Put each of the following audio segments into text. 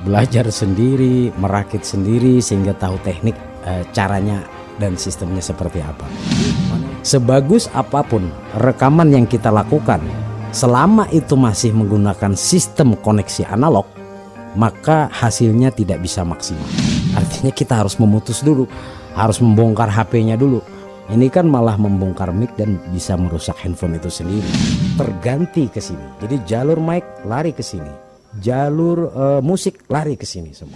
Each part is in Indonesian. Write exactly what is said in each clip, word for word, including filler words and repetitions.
belajar sendiri, merakit sendiri sehingga tahu teknik e, caranya dan sistemnya seperti apa. Sebagus apapun rekaman yang kita lakukan, selama itu masih menggunakan sistem koneksi analog, maka hasilnya tidak bisa maksimal. Artinya kita harus memutus dulu, harus membongkar H P-nya dulu. Ini kan malah membongkar mic dan bisa merusak handphone itu sendiri. Terganti ke sini. Jadi jalur mic lari ke sini, jalur uh, musik lari ke sini semua.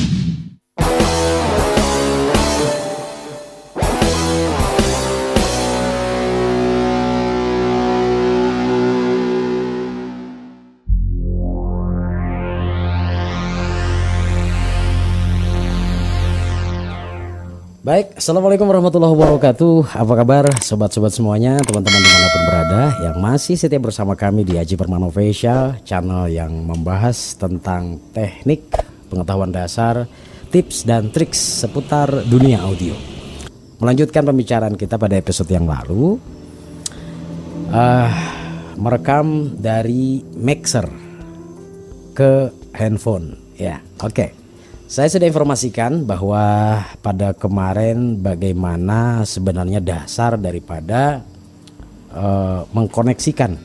Baik, assalamualaikum warahmatullahi wabarakatuh. Apa kabar sobat-sobat semuanya, teman-teman dimanapun berada yang masih setia bersama kami di Aji Permana Official, channel yang membahas tentang teknik, pengetahuan dasar, tips dan triks seputar dunia audio. Melanjutkan pembicaraan kita pada episode yang lalu, uh, merekam dari mixer ke handphone. Ya, oke. Okay. Saya sudah informasikan bahwa pada kemarin bagaimana sebenarnya dasar daripada uh, mengkoneksikan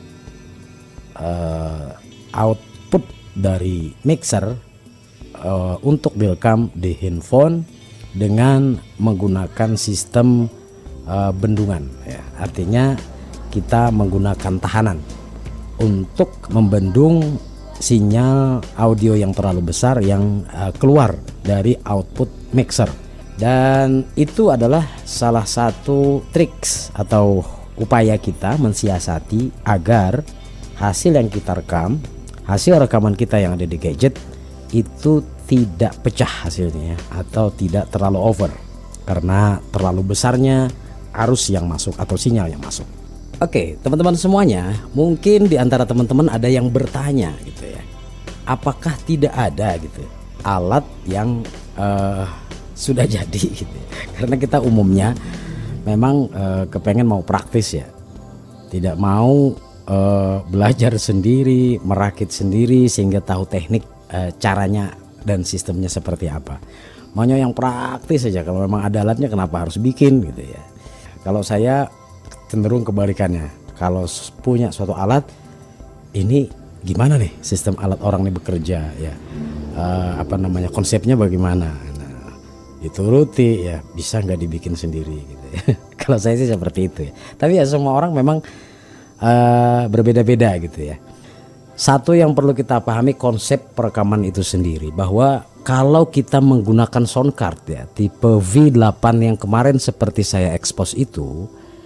uh, output dari mixer uh, untuk direkam di handphone dengan menggunakan sistem uh, bendungan. Ya, artinya kita menggunakan tahanan untuk membendung sinyal audio yang terlalu besar yang uh, keluar dari output mixer. Dan itu adalah salah satu triks atau upaya kita mensiasati agar hasil yang kita rekam, hasil rekaman kita yang ada di gadget itu tidak pecah hasilnya atau tidak terlalu over karena terlalu besarnya arus yang masuk atau sinyal yang masuk. Oke, teman-teman semuanya, mungkin di antara teman-teman ada yang bertanya gitu ya, apakah tidak ada gitu alat yang uh, sudah jadi gitu. Karena kita umumnya memang uh, kepengen mau praktis ya, tidak mau uh, belajar sendiri, merakit sendiri sehingga tahu teknik uh, caranya dan sistemnya seperti apa. Maunya yang praktis saja, kalau memang ada alatnya kenapa harus bikin gitu ya. Kalau saya cenderung kebalikannya, kalau punya suatu alat ini gimana nih sistem alat orang ini bekerja ya, uh, apa namanya konsepnya bagaimana, nah, dituruti ya, bisa nggak dibikin sendiri gitu ya. Kalau saya sih seperti itu ya, tapi ya semua orang memang uh, berbeda-beda gitu ya. Satu yang perlu kita pahami konsep perekaman itu sendiri, bahwa kalau kita menggunakan sound card ya tipe V delapan yang kemarin seperti saya expose itu,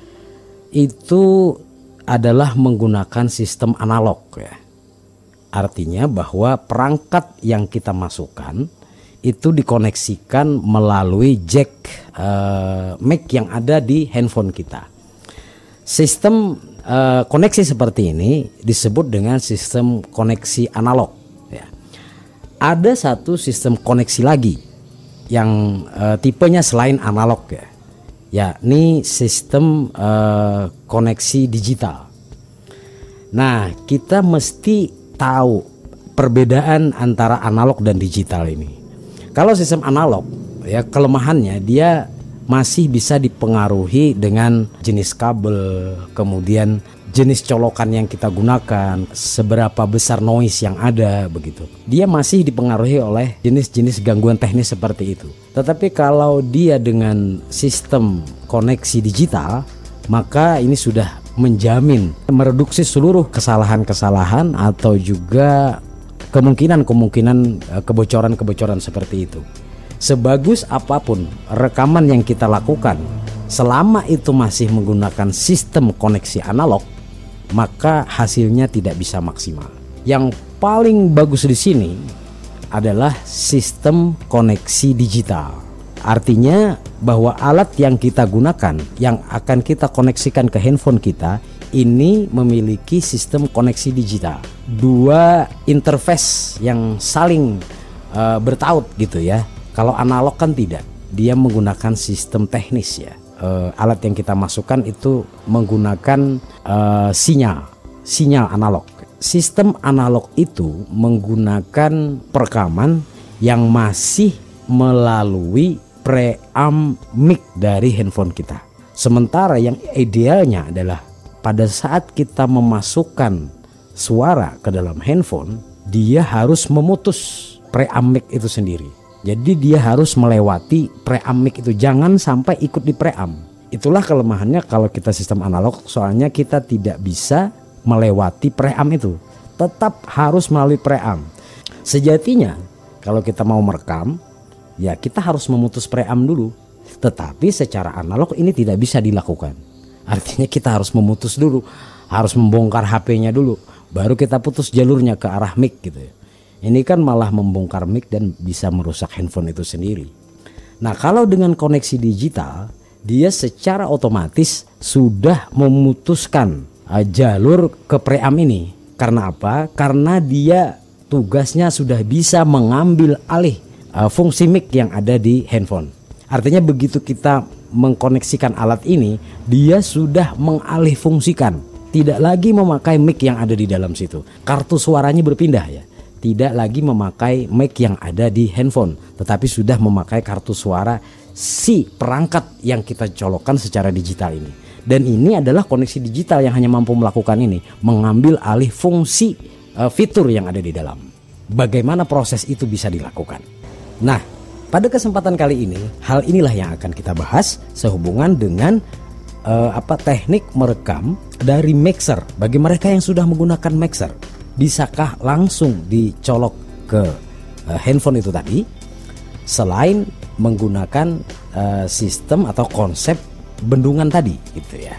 itu adalah menggunakan sistem analog ya. Artinya bahwa perangkat yang kita masukkan itu dikoneksikan melalui jack uh, mic yang ada di handphone kita. Sistem uh, koneksi seperti ini disebut dengan sistem koneksi analog ya. Ada satu sistem koneksi lagi yang uh, tipenya selain analog ya, yakni sistem uh, koneksi digital. Nah, kita mesti tahu perbedaan antara analog dan digital ini. Kalau sistem analog ya, kelemahannya dia masih bisa dipengaruhi dengan jenis kabel, kemudian jenis colokan yang kita gunakan, seberapa besar noise yang ada begitu. Dia masih dipengaruhi oleh jenis-jenis gangguan teknis seperti itu. Tetapi kalau dia dengan sistem koneksi digital, maka ini sudah menjamin mereduksi seluruh kesalahan-kesalahan atau juga kemungkinan-kemungkinan kebocoran-kebocoran seperti itu. Sebagus apapun rekaman yang kita lakukan, selama itu masih menggunakan sistem koneksi analog, maka hasilnya tidak bisa maksimal. Yang paling bagus di sini adalah sistem koneksi digital. Artinya bahwa alat yang kita gunakan, yang akan kita koneksikan ke handphone kita, ini memiliki sistem koneksi digital. Dua interface yang saling uh, bertaut gitu ya. Kalau analog kan tidak, dia menggunakan sistem teknis ya. Uh, alat yang kita masukkan itu menggunakan uh, sinyal, sinyal analog. Sistem analog itu menggunakan perekaman yang masih melalui preamp mic dari handphone kita. Sementara yang idealnya adalah pada saat kita memasukkan suara ke dalam handphone, dia harus memutus preamp mic itu sendiri. Jadi dia harus melewati preamp mic itu, jangan sampai ikut di preamp. Itulah kelemahannya kalau kita sistem analog, soalnya kita tidak bisa melewati preamp itu, tetap harus melalui preamp. Sejatinya kalau kita mau merekam, ya kita harus memutus preamp dulu. Tetapi secara analog ini tidak bisa dilakukan. Artinya kita harus memutus dulu, harus membongkar H P-nya dulu, baru kita putus jalurnya ke arah mic gitu ya. Ini kan malah membongkar mic dan bisa merusak handphone itu sendiri. Nah, kalau dengan koneksi digital, dia secara otomatis sudah memutuskan uh, jalur ke preamp ini. Karena apa? Karena dia tugasnya sudah bisa mengambil alih uh, fungsi mic yang ada di handphone. Artinya begitu kita mengkoneksikan alat ini, dia sudah mengalih fungsikan, tidak lagi memakai mic yang ada di dalam situ. Kartu suaranya berpindah ya, tidak lagi memakai mic yang ada di handphone, tetapi sudah memakai kartu suara si perangkat yang kita colokkan secara digital ini. Dan ini adalah koneksi digital yang hanya mampu melakukan ini, mengambil alih fungsi uh, fitur yang ada di dalam. Bagaimana proses itu bisa dilakukan? Nah, pada kesempatan kali ini, hal inilah yang akan kita bahas sehubungan dengan uh, apa teknik merekam dari mixer. Bagi mereka yang sudah menggunakan mixer, bisakah langsung dicolok ke uh, handphone itu tadi, selain menggunakan uh, sistem atau konsep bendungan tadi, gitu ya?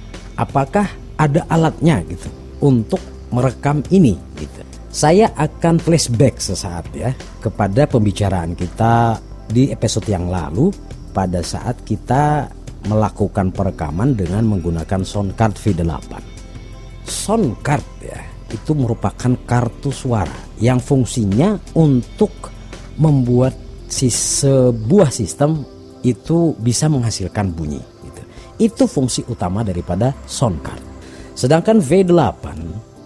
Apakah ada alatnya gitu untuk merekam ini, gitu? Saya akan flashback sesaat ya kepada pembicaraan kita di episode yang lalu pada saat kita melakukan perekaman dengan menggunakan soundcard V delapan. Soundcard ya, itu merupakan kartu suara yang fungsinya untuk membuat si sebuah sistem itu bisa menghasilkan bunyi gitu. Itu fungsi utama daripada soundcard. Sedangkan V delapan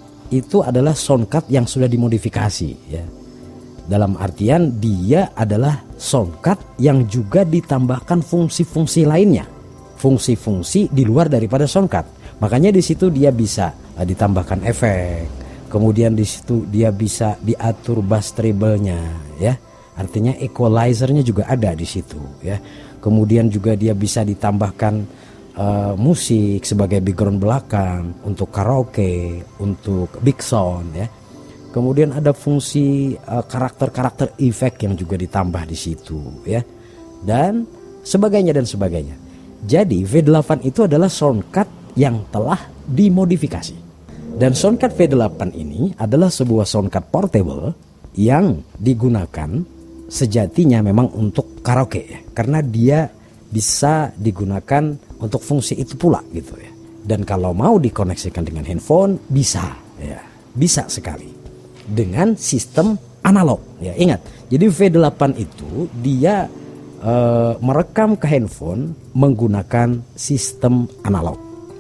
itu adalah soundcard yang sudah dimodifikasi ya. Dalam artian dia adalah soundcard yang juga ditambahkan fungsi-fungsi lainnya, fungsi-fungsi di luar daripada soundcard. Makanya di situ dia bisa uh, ditambahkan efek, kemudian di situ dia bisa diatur bass treble-nya ya. Artinya equalizer-nya juga ada di situ ya. Kemudian juga dia bisa ditambahkan Uh, musik sebagai background belakang untuk karaoke, untuk big sound ya. Kemudian ada fungsi uh, karakter-karakter efek yang juga ditambah di situ ya. Dan sebagainya dan sebagainya. Jadi V delapan itu adalah soundcard yang telah dimodifikasi. Dan soundcard V delapan ini adalah sebuah soundcard portable yang digunakan sejatinya memang untuk karaoke ya. Karena dia bisa digunakan untuk fungsi itu pula gitu ya. Dan kalau mau dikoneksikan dengan handphone bisa ya, bisa sekali dengan sistem analog ya. Ingat, jadi V delapan itu dia e, merekam ke handphone menggunakan sistem analog.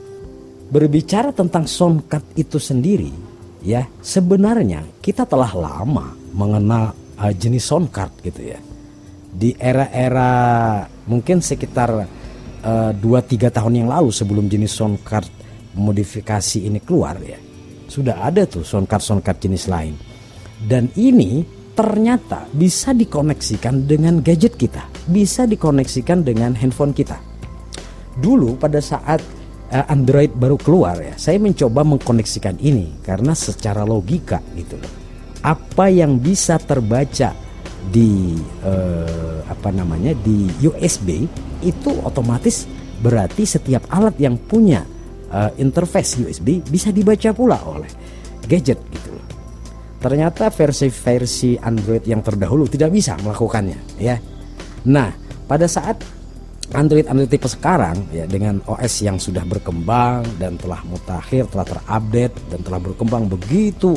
Berbicara tentang soundcard itu sendiri ya, sebenarnya kita telah lama mengenal e, jenis soundcard gitu ya. Di era-era mungkin sekitar dua tiga tahun yang lalu sebelum jenis soundcard modifikasi ini keluar ya, sudah ada tuh soundcard-soundcard jenis lain. Dan ini ternyata bisa dikoneksikan dengan gadget kita, bisa dikoneksikan dengan handphone kita. Dulu pada saat uh, Android baru keluar ya, saya mencoba mengkoneksikan ini karena secara logika gitu loh. Apa yang bisa terbaca di uh, apa namanya di U S B itu otomatis berarti setiap alat yang punya uh, interface U S B bisa dibaca pula oleh gadget gitu loh. Ternyata versi-versi Android yang terdahulu tidak bisa melakukannya ya. Nah, pada saat Android Android tipe sekarang ya, dengan O S yang sudah berkembang dan telah mutakhir, telah terupdate dan telah berkembang begitu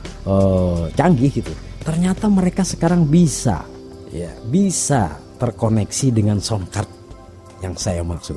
uh, canggih gitu. Ternyata mereka sekarang bisa ya, bisa terkoneksi dengan soundcard yang saya maksud.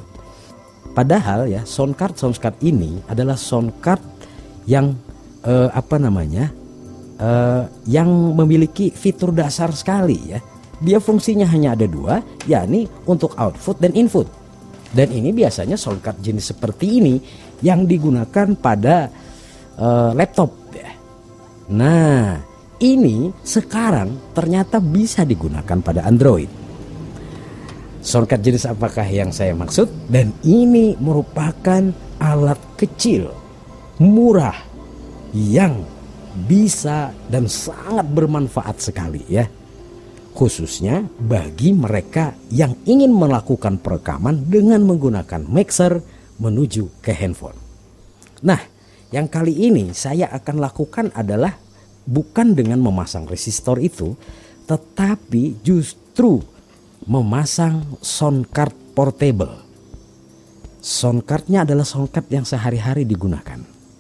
Padahal ya, soundcard soundcard ini adalah soundcard yang eh, apa namanya uh, yang memiliki fitur dasar sekali ya. Dia fungsinya hanya ada dua, yakni untuk output dan input. Dan ini biasanya soundcard jenis seperti ini yang digunakan pada uh, laptop ya. Nah, ini sekarang ternyata bisa digunakan pada Android. Soundcard jenis apakah yang saya maksud? Dan ini merupakan alat kecil, murah, yang bisa dan sangat bermanfaat sekali ya. Khususnya bagi mereka yang ingin melakukan perekaman dengan menggunakan mixer menuju ke handphone. Nah, yang kali ini saya akan lakukan adalah bukan dengan memasang resistor itu, tetapi justru memasang soundcard portable. Soundcardnya adalah soundcard yang sehari-hari digunakan.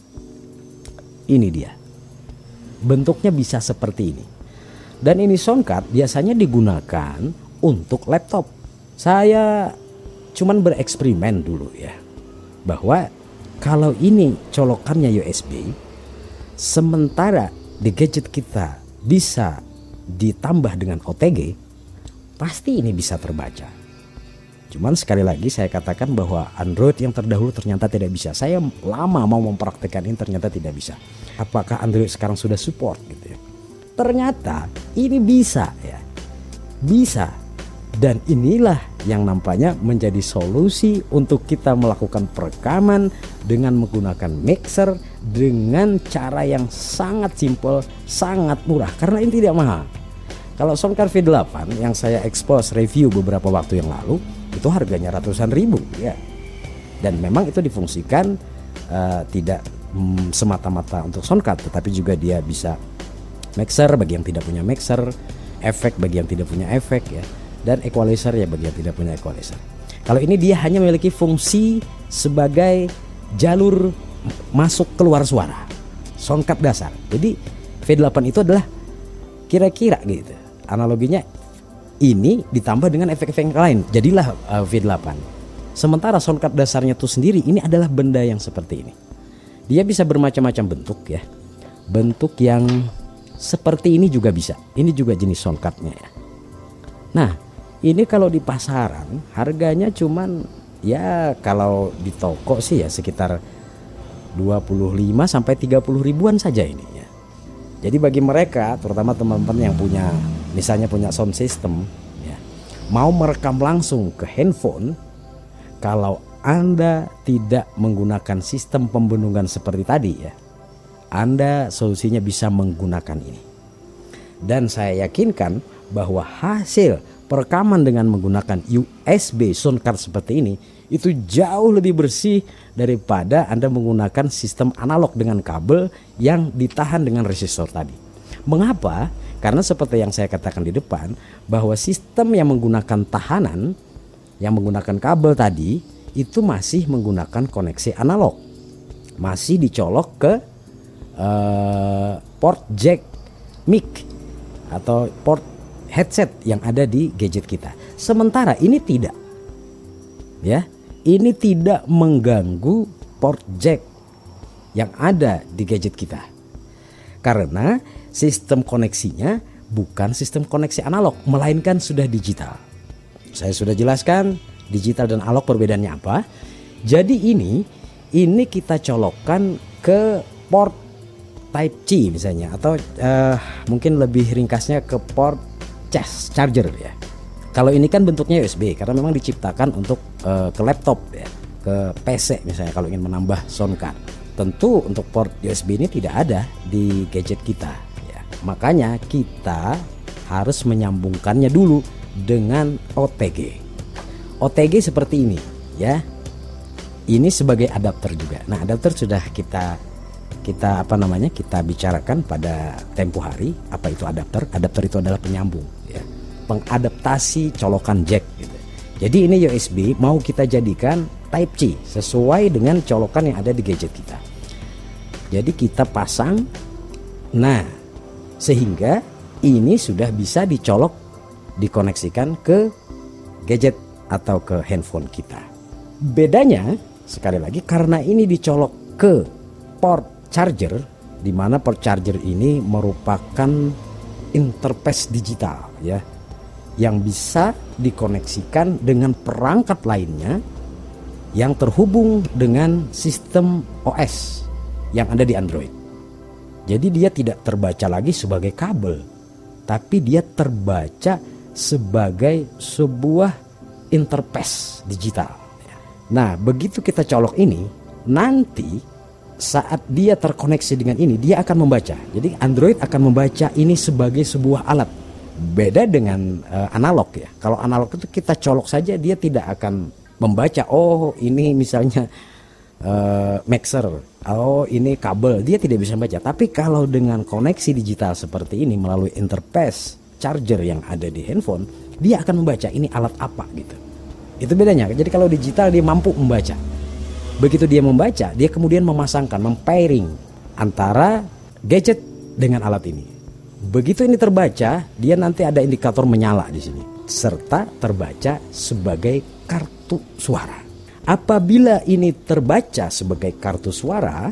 Ini dia. Bentuknya bisa seperti ini. Dan ini soundcard biasanya digunakan untuk laptop. Saya cuman bereksperimen dulu ya, bahwa kalau ini colokannya U S B, sementara di gadget kita bisa ditambah dengan O T G, pasti ini bisa terbaca. Cuman sekali lagi saya katakan bahwa Android yang terdahulu ternyata tidak bisa. Saya lama mau mempraktekkan ini, ternyata tidak bisa. Apakah Android sekarang sudah support gitu ya? Ternyata ini bisa ya, bisa. Dan inilah yang nampaknya menjadi solusi untuk kita melakukan perekaman dengan menggunakan mixer dengan cara yang sangat simpel, sangat murah, karena ini tidak mahal. Kalau soundcard V delapan yang saya expose review beberapa waktu yang lalu, itu harganya ratusan ribu ya. Dan memang itu difungsikan uh, tidak mm, semata-mata untuk soundcard, tetapi juga dia bisa mixer bagi yang tidak punya mixer, efek bagi yang tidak punya efek ya, dan equalizer ya bagi yang tidak punya equalizer. Kalau ini dia hanya memiliki fungsi sebagai jalur masuk keluar suara, soundcard dasar. Jadi V delapan itu adalah kira-kira gitu analoginya, ini ditambah dengan efek-efek yang lain, jadilah uh, V delapan. Sementara soundcard dasarnya itu sendiri ini adalah benda yang seperti ini. Dia bisa bermacam-macam bentuk ya. Bentuk yang seperti ini juga bisa. Ini juga jenis soundcardnya ya. Nah, ini kalau di pasaran harganya cuman ya kalau di toko sih ya sekitar dua puluh lima sampai tiga puluh ribuan saja ini ya. Jadi bagi mereka, terutama teman-teman yang punya misalnya punya sound system ya, mau merekam langsung ke handphone, kalau Anda tidak menggunakan sistem pembendungan seperti tadi ya, Anda solusinya bisa menggunakan ini. Dan saya yakinkan bahwa hasil perekaman dengan menggunakan U S B soundcard seperti ini itu jauh lebih bersih daripada Anda menggunakan sistem analog dengan kabel yang ditahan dengan resistor tadi. Mengapa? Karena seperti yang saya katakan di depan, bahwa sistem yang menggunakan tahanan, yang menggunakan kabel tadi, itu masih menggunakan koneksi analog, masih dicolok ke uh, port jack mic atau port headset yang ada di gadget kita. Sementara ini tidak, ya, ini tidak mengganggu port jack yang ada di gadget kita, karena sistem koneksinya bukan sistem koneksi analog, melainkan sudah digital. Saya sudah jelaskan digital dan analog perbedaannya apa. Jadi ini ini kita colokkan ke port Type C misalnya, atau uh, mungkin lebih ringkasnya ke port cas charger ya. Kalau ini kan bentuknya U S B karena memang diciptakan untuk uh, ke laptop ya, ke P C misalnya kalau ingin menambah soundcard. Tentu untuk port U S B ini tidak ada di gadget kita ya. Makanya kita harus menyambungkannya dulu dengan O T G. O T G seperti ini ya. Ini sebagai adapter juga. Nah, adapter sudah kita kita apa namanya kita bicarakan pada tempo hari. Apa itu adapter? Adapter itu adalah penyambung ya, pengadaptasi colokan jack gitu. Jadi ini U S B mau kita jadikan Type C sesuai dengan colokan yang ada di gadget kita. Jadi kita pasang, nah sehingga ini sudah bisa dicolok, dikoneksikan ke gadget atau ke handphone kita. Bedanya sekali lagi karena ini dicolok ke port charger, di mana port charger ini merupakan interface digital ya, yang bisa dikoneksikan dengan perangkat lainnya yang terhubung dengan sistem O S yang ada di Android. Jadi dia tidak terbaca lagi sebagai kabel, tapi dia terbaca sebagai sebuah interface digital. Nah, begitu kita colok ini, nanti saat dia terkoneksi dengan ini, dia akan membaca. Jadi Android akan membaca ini sebagai sebuah alat. Beda dengan uh, analog ya. Kalau analog itu kita colok saja, dia tidak akan membaca. Oh, ini misalnya uh, mixer. Oh, ini kabel. Dia tidak bisa membaca. Tapi kalau dengan koneksi digital seperti ini melalui interface charger yang ada di handphone, dia akan membaca ini alat apa gitu. Itu bedanya. Jadi kalau digital dia mampu membaca. Begitu dia membaca, dia kemudian memasangkan, mempairing antara gadget dengan alat ini. Begitu ini terbaca, dia nanti ada indikator menyala di sini, serta terbaca sebagai kartu suara. Apabila ini terbaca sebagai kartu suara,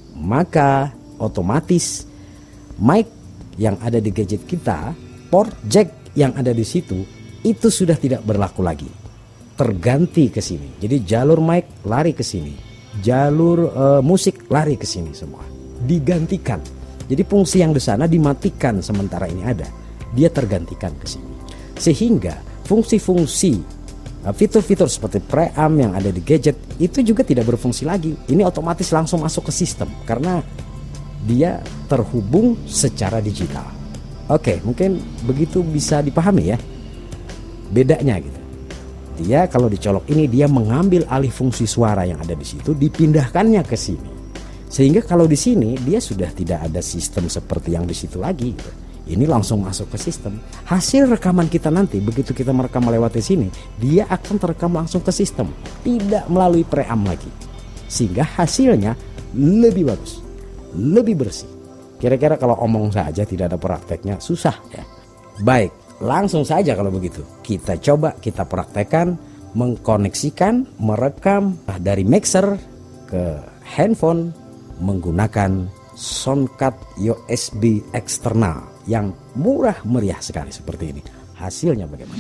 maka otomatis mic yang ada di gadget kita, port jack yang ada di situ, itu sudah tidak berlaku lagi. Terganti ke sini. Jadi jalur mic lari ke sini, jalur uh, musik lari ke sini semua. Digantikan. Jadi fungsi yang di sana dimatikan sementara ini ada. Dia tergantikan ke sini. Sehingga fungsi-fungsi uh, fitur-fitur seperti preamp yang ada di gadget itu juga tidak berfungsi lagi. Ini otomatis langsung masuk ke sistem karena dia terhubung secara digital. Oke, mungkin begitu bisa dipahami ya. Bedanya gitu. Dia kalau dicolok ini dia mengambil alih fungsi suara yang ada di situ, dipindahkannya ke sini. Sehingga kalau di sini dia sudah tidak ada sistem seperti yang di situ lagi. Ini langsung masuk ke sistem. Hasil rekaman kita nanti begitu kita merekam melewati sini, dia akan terekam langsung ke sistem, tidak melalui preamp lagi. Sehingga hasilnya lebih bagus, lebih bersih. Kira-kira kalau omong saja tidak ada prakteknya susah ya. Baik. Langsung saja kalau begitu kita coba kita praktekkan mengkoneksikan merekam dari mixer ke handphone menggunakan soundcard U S B eksternal yang murah meriah sekali seperti ini. Hasilnya bagaimana?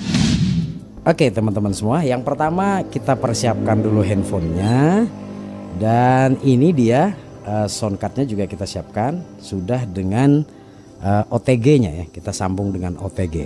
Oke teman-teman semua, yang pertama kita persiapkan dulu handphonenya, dan ini dia uh, soundcardnya juga kita siapkan sudah dengan uh, O T G-nya ya, kita sambung dengan O T G.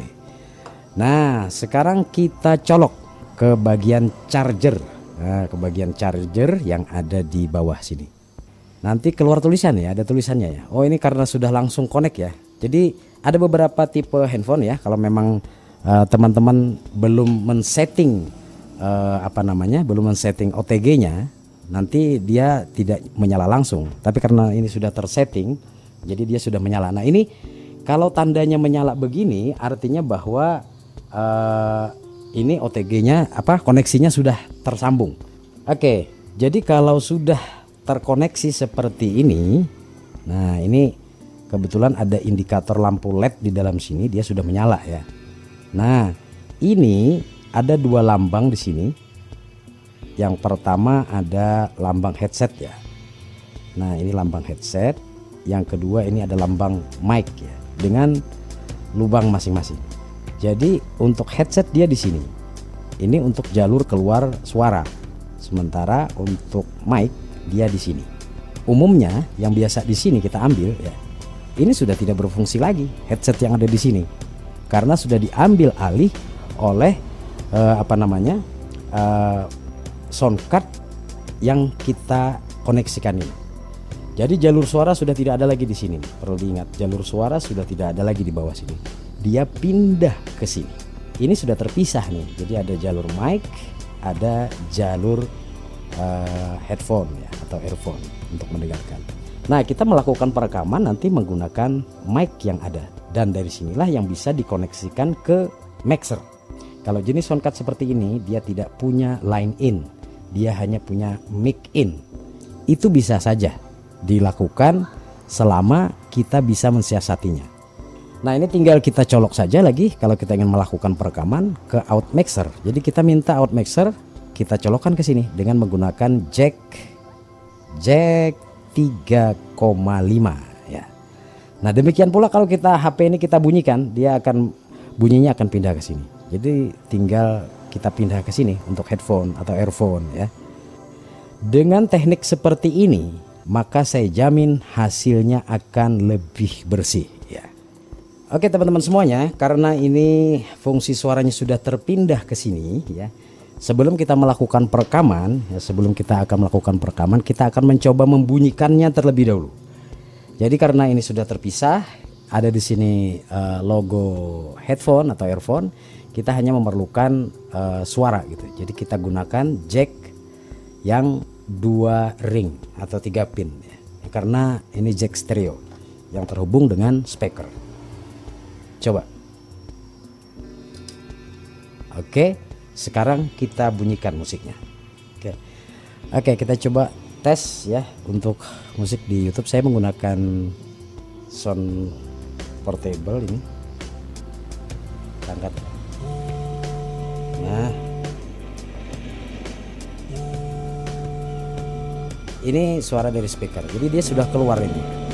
Nah sekarang kita colok ke bagian charger, nah, ke bagian charger yang ada di bawah sini. Nanti keluar tulisan ya, ada tulisannya ya. Oh ini karena sudah langsung connect ya. Jadi ada beberapa tipe handphone ya. Kalau memang uh, teman-teman belum men-setting uh, apa namanya, belum men-setting O T G-nya, nanti dia tidak menyala langsung. Tapi karena ini sudah tersetting, jadi dia sudah menyala. Nah ini kalau tandanya menyala begini, artinya bahwa uh, ini O T G-nya apa koneksinya sudah tersambung. Oke, jadi kalau sudah terkoneksi seperti ini, nah ini kebetulan ada indikator lampu L E D di dalam sini, dia sudah menyala ya. Nah ini ada dua lambang di sini. Yang pertama ada lambang headset ya. Nah ini lambang headset. Yang kedua ini ada lambang mic ya, dengan lubang masing-masing. Jadi untuk headset dia di sini. Ini untuk jalur keluar suara. Sementara untuk mic dia di sini. Umumnya yang biasa di sini kita ambil ya. Ini sudah tidak berfungsi lagi headset yang ada di sini. Karena sudah diambil alih oleh eh, apa namanya? Eh, soundcard yang kita koneksikan ini. Jadi jalur suara sudah tidak ada lagi di sini. Perlu diingat, jalur suara sudah tidak ada lagi di bawah sini. Dia pindah ke sini. Ini sudah terpisah nih. Jadi ada jalur mic, ada jalur uh, headphone ya, atau earphone untuk mendengarkan. Nah, kita melakukan perekaman nanti menggunakan mic yang ada, dan dari sinilah yang bisa dikoneksikan ke mixer. Kalau jenis soundcard seperti ini, dia tidak punya line in, dia hanya punya mic in. Itu bisa saja dilakukan selama kita bisa mensiasatinya. Nah ini tinggal kita colok saja lagi kalau kita ingin melakukan perekaman ke out mixer. Jadi kita minta out mixer, kita colokkan ke sini dengan menggunakan jack jack tiga koma lima ya. Nah demikian pula kalau kita H P ini kita bunyikan, dia akan bunyinya akan pindah ke sini. Jadi tinggal kita pindah ke sini untuk headphone atau earphone ya. Dengan teknik seperti ini, maka saya jamin hasilnya akan lebih bersih ya. Oke teman-teman semuanya, karena ini fungsi suaranya sudah terpindah ke sini ya. Sebelum kita melakukan perekaman, ya, sebelum kita akan melakukan perekaman, kita akan mencoba membunyikannya terlebih dahulu. Jadi karena ini sudah terpisah, ada di sini uh, logo headphone atau earphone, kita hanya memerlukan uh, suara gitu. Jadi kita gunakan jack yang dua ring atau tiga pin, ya. Karena ini jack stereo yang terhubung dengan speaker. Coba. Oke. Sekarang kita bunyikan musiknya. Oke, oke kita coba tes ya untuk musik di YouTube. Saya menggunakan sound portable ini. Angkat. Nah, ini suara dari speaker. Jadi dia sudah keluar ini.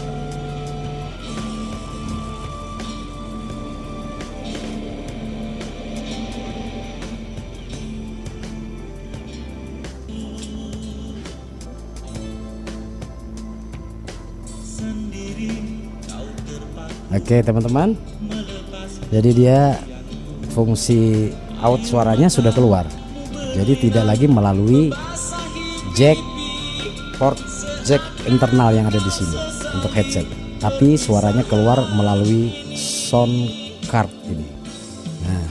Oke teman-teman, jadi dia fungsi out suaranya sudah keluar, jadi tidak lagi melalui jack port jack internal yang ada di sini untuk headset, tapi suaranya keluar melalui sound card ini. Nah,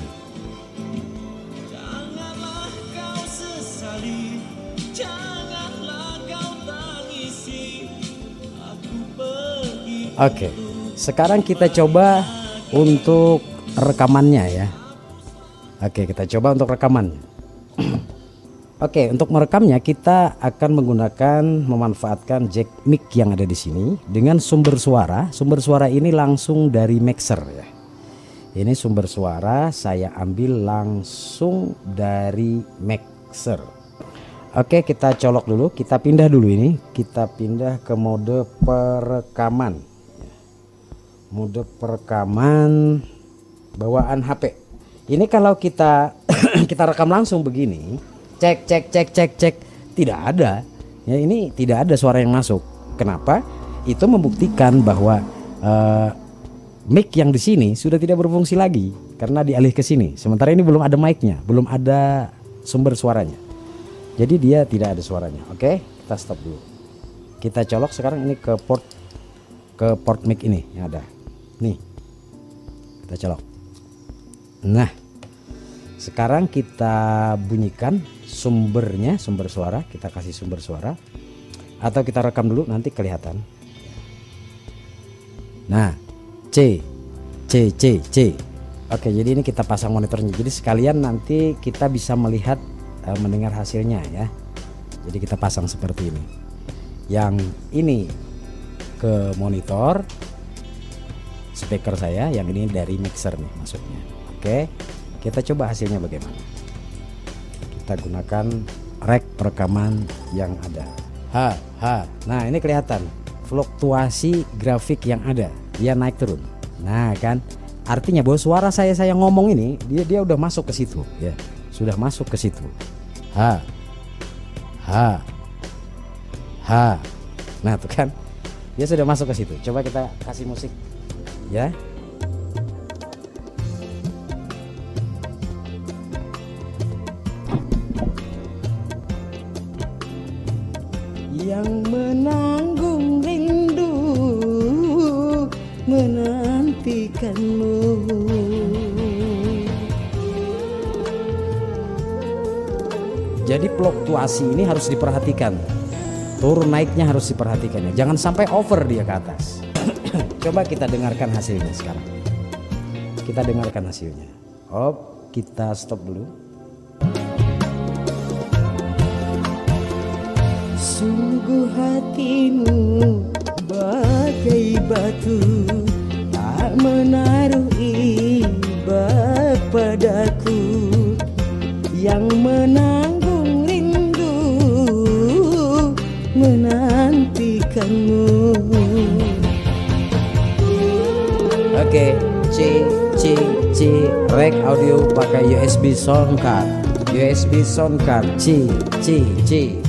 oke. Sekarang kita coba untuk rekamannya ya. Oke, kita coba untuk rekaman. Oke, untuk merekamnya kita akan menggunakan memanfaatkan jack mic yang ada di sini dengan sumber suara. Sumber suara ini langsung dari mixer ya. Ini sumber suara saya ambil langsung dari mixer. Oke, kita colok dulu, kita pindah dulu ini. Kita pindah ke mode perekaman. Mode perekaman bawaan H P. Ini kalau kita kita rekam langsung begini, cek cek cek cek cek, tidak ada. Ya, ini tidak ada suara yang masuk. Kenapa? Itu membuktikan bahwa uh, mic yang di sini sudah tidak berfungsi lagi karena dialih ke sini. Sementara ini belum ada mic-nya, belum ada sumber suaranya. Jadi dia tidak ada suaranya. Oke, kita stop dulu. Kita colok sekarang ini ke port ke port mic ini yang ada. Nih, kita colok. Nah, sekarang kita bunyikan sumbernya, sumber suara. Kita kasih sumber suara, atau kita rekam dulu nanti kelihatan. Nah, C, C, C, C. Oke, jadi ini kita pasang monitornya. Jadi sekalian nanti kita bisa melihat, uh, mendengar hasilnya ya. Jadi kita pasang seperti ini. Yang ini ke monitor speaker saya, yang ini dari mixer nih maksudnya. Oke, kita coba hasilnya bagaimana. Kita gunakan rek perekaman yang ada. Ha, ha. Nah ini kelihatan fluktuasi grafik yang ada, dia naik turun. Nah kan, artinya bahwa suara saya saya ngomong ini dia dia udah masuk ke situ ya, sudah masuk ke situ. Ha, ha, ha. Nah tuh kan, dia sudah masuk ke situ. Coba kita kasih musik. Ya, yang menanggung rindu menantikanmu. Jadi fluktuasi ini harus diperhatikan, turun naiknya harus diperhatikan ya. Jangan sampai over dia ke atas. Coba kita dengarkan hasilnya sekarang. Kita dengarkan hasilnya. Oh, kita stop dulu. Sungguh hatimu bagai batu, tak menaruh iba padaku, yang menanggung rindu menantikanmu. Oke, C C C rek audio pakai U S B sound card. U S B sound card C C C.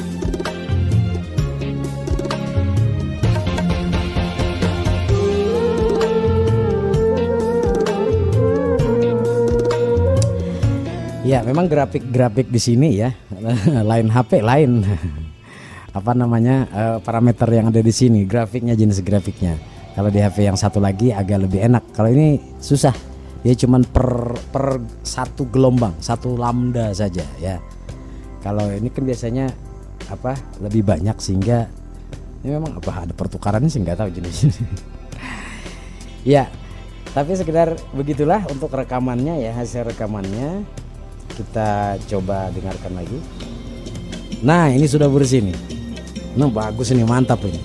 Ya, memang grafik-grafik di sini ya, lain H P lain. Apa namanya uh, parameter yang ada di sini, grafiknya, jenis grafiknya. Kalau di H P yang satu lagi agak lebih enak. Kalau ini susah, ya cuman per per satu gelombang, satu lambda saja ya. Kalau ini kan biasanya apa lebih banyak, sehingga ini memang apa ada pertukarannya sih, nggak tahu jenisnya. Ya, tapi sekedar begitulah untuk rekamannya ya, hasil rekamannya. Kita coba dengarkan lagi. Nah, ini sudah bersih nih. Nah, bagus ini, mantap ini.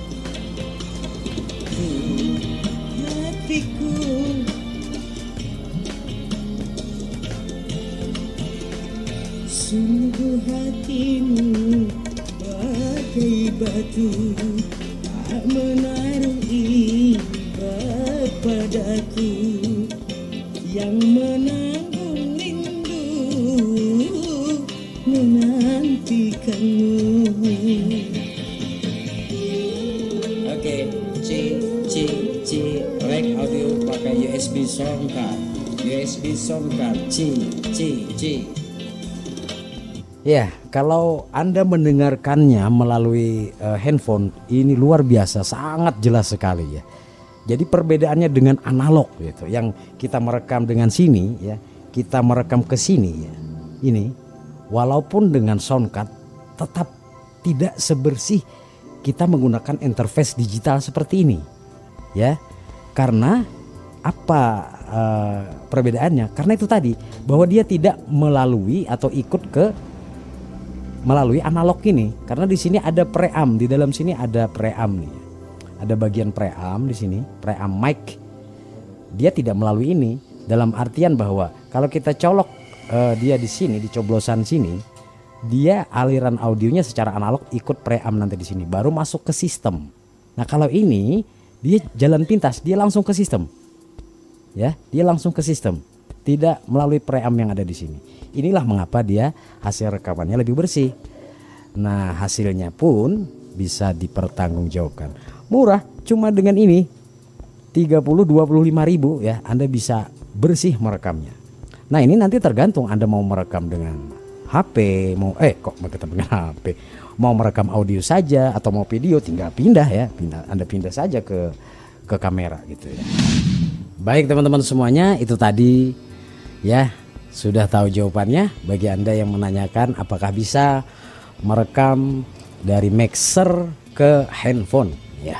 Sungguh hatimu bagai batu, tak menaruh iba padaku, yang menanggung menantikanmu. Oke, C C C rek audio pakai U S B sound card. U S B sound card C C C. Ya, kalau Anda mendengarkannya melalui uh, handphone, ini luar biasa, sangat jelas sekali ya. Jadi perbedaannya dengan analog gitu, yang kita merekam dengan sini ya, kita merekam ke sini ya. Ini walaupun dengan sound card tetap tidak sebersih kita menggunakan interface digital seperti ini ya. Karena apa uh, perbedaannya? Karena itu tadi, bahwa dia tidak melalui atau ikut ke melalui analog ini. Karena di sini ada preamp, di dalam sini ada preamp nih. Ada bagian preamp di sini, preamp mic. Dia tidak melalui ini, dalam artian bahwa kalau kita colok uh, dia di sini, di coblosan sini, dia aliran audionya secara analog ikut preamp nanti di sini, baru masuk ke sistem. Nah, kalau ini dia jalan pintas, dia langsung ke sistem. Ya, dia langsung ke sistem. Tidak melalui preamp yang ada di sini. Inilah mengapa dia hasil rekamannya lebih bersih. Nah, hasilnya pun bisa dipertanggungjawabkan. Murah, cuma dengan ini tiga puluh dua puluh lima ribu ya, Anda bisa bersih merekamnya. Nah, ini nanti tergantung Anda mau merekam dengan H P, mau eh kok merekam dengan H P, mau merekam audio saja atau mau video, tinggal pindah ya, pindah Anda pindah saja ke ke kamera gitu ya. Baik teman-teman semuanya, itu tadi ya, sudah tahu jawabannya. Bagi Anda yang menanyakan apakah bisa merekam dari mixer ke handphone ya,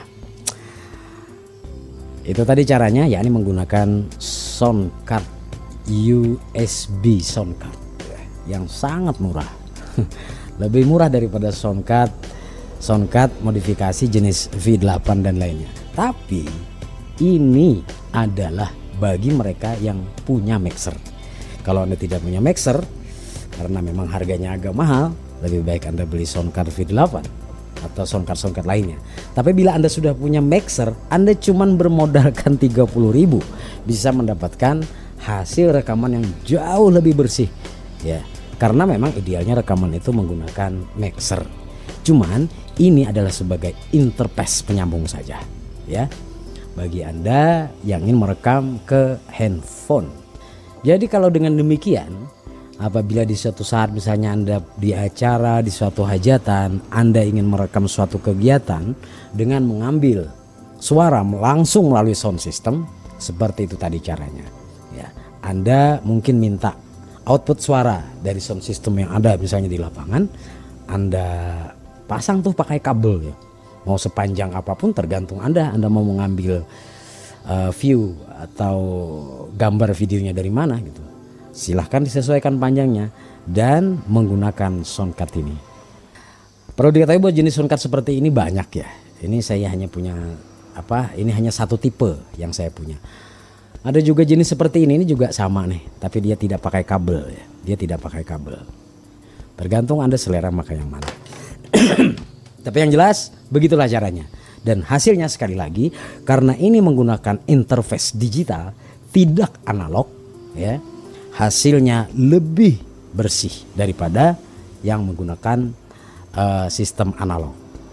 itu tadi caranya, yakni menggunakan sound card U S B sound card yang sangat murah. Lebih murah daripada sound card sound card modifikasi jenis V delapan dan lainnya. Tapi ini adalah bagi mereka yang punya mixer. Kalau Anda tidak punya mixer, karena memang harganya agak mahal, lebih baik Anda beli sound card V delapan atau sound card sound card lainnya. Tapi bila Anda sudah punya mixer, Anda cuman bermodalkan tiga puluh ribu bisa mendapatkan hasil rekaman yang jauh lebih bersih ya. Karena memang idealnya rekaman itu menggunakan mixer. Cuman ini adalah sebagai interface penyambung saja ya, bagi Anda yang ingin merekam ke handphone. Jadi kalau dengan demikian, apabila di suatu saat misalnya Anda di acara, di suatu hajatan, Anda ingin merekam suatu kegiatan dengan mengambil suara langsung melalui sound system, seperti itu tadi caranya ya. Anda mungkin minta output suara dari sound system yang ada misalnya di lapangan, Anda pasang tuh pakai kabel ya. Mau sepanjang apapun tergantung Anda, Anda mau mengambil uh, view atau gambar videonya dari mana gitu. Silahkan disesuaikan panjangnya dan menggunakan sound card ini. Perlu diketahui bahwa jenis sound card seperti ini banyak ya. Ini saya hanya punya apa? Ini hanya satu tipe yang saya punya. Ada juga jenis seperti ini, ini juga sama nih, tapi dia tidak pakai kabel ya. Dia tidak pakai kabel. Tergantung Anda selera pakai yang mana. Tapi yang jelas begitulah caranya. Dan hasilnya sekali lagi, karena ini menggunakan interface digital, tidak analog, ya, hasilnya lebih bersih daripada yang menggunakan uh, sistem analog.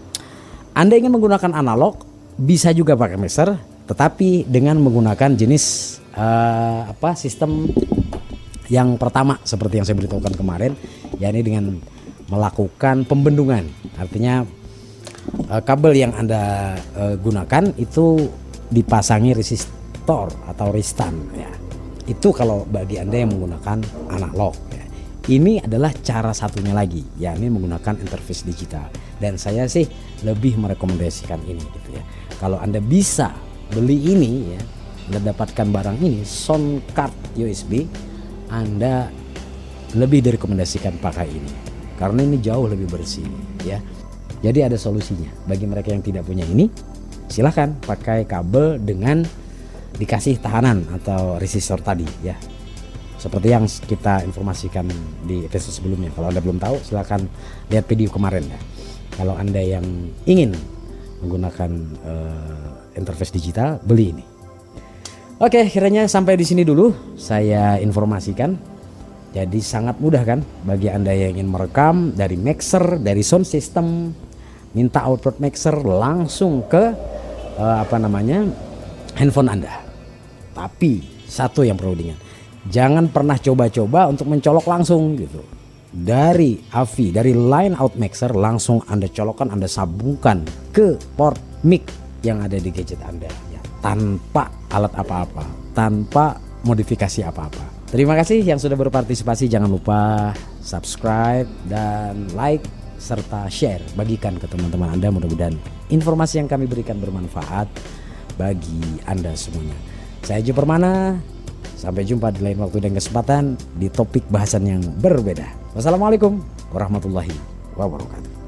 Anda ingin menggunakan analog, bisa juga pakai mixer, tetapi dengan menggunakan jenis uh, apa sistem yang pertama seperti yang saya beritahukan kemarin, yakni dengan melakukan pembendungan. Artinya uh, kabel yang Anda uh, gunakan itu dipasangi resistor atau resistan, ya. Itu kalau bagi Anda yang menggunakan analog, ya. Ini adalah cara satunya lagi, yakni menggunakan interface digital. Dan saya sih lebih merekomendasikan ini gitu ya. Kalau Anda bisa beli ini, ya, Anda dapatkan barang ini, sound card U S B, Anda lebih direkomendasikan pakai ini. Karena ini jauh lebih bersih, ya. Jadi ada solusinya. Bagi mereka yang tidak punya ini, silahkan pakai kabel dengan dikasih tahanan atau resistor tadi, ya. Seperti yang kita informasikan di episode sebelumnya. Kalau Anda belum tahu, silahkan lihat video kemarin, ya. Kalau Anda yang ingin menggunakan uh, interface digital, beli ini. Oke, kiranya sampai di sini dulu saya informasikan. Jadi sangat mudah kan bagi Anda yang ingin merekam dari mixer, dari sound system, minta output mixer langsung ke uh, apa namanya handphone Anda. Tapi satu yang perlu diingat, jangan pernah coba-coba untuk mencolok langsung gitu. Dari A V, dari line out mixer langsung Anda colokkan, Anda sambungkan ke port mic yang ada di gadget Anda, ya, tanpa alat apa-apa, tanpa modifikasi apa-apa. Terima kasih yang sudah berpartisipasi. Jangan lupa subscribe dan like serta share, bagikan ke teman-teman Anda. Mudah-mudahan informasi yang kami berikan bermanfaat bagi Anda semuanya. Saya Haji Permana, sampai jumpa di lain waktu dan kesempatan di topik bahasan yang berbeda. Wassalamualaikum warahmatullahi wabarakatuh.